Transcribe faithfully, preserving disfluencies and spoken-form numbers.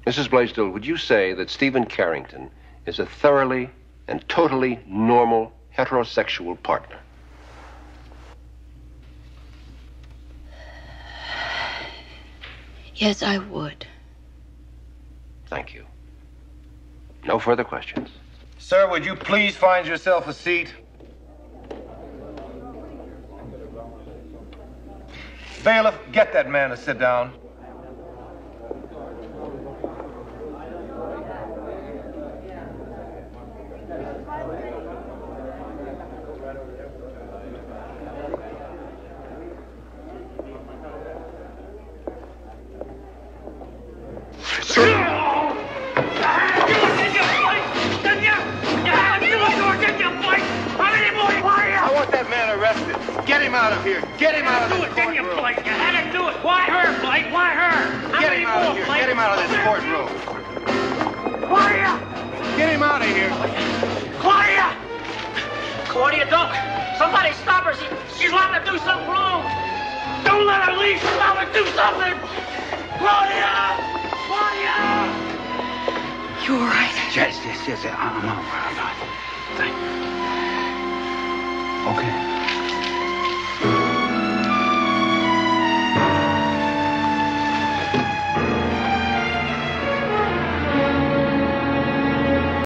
Missus Blaisdell, would you say that Stephen Carrington is a thoroughly and totally normal heterosexual partner? Yes, I would. Thank you. No further questions. Sir, would you please find yourself a seat? Bailiff, get that man to sit down. I want that man arrested. Get him out of here. Get him out of this courtroom. Do it, didn't you, Blake? You had to do it. Why her, Blake? Why her? Get him out of here. Get him out of this courtroom. Claudia! Get him out of here. Claudia! Claudia, don't. Somebody stop her. She, she's wanting to do something wrong. Don't let her leave. She's wanting to do something. Claudia! Claudia! You all right? Yes, yes, yes. I'm all right. I'm all right. Thank you. Okay.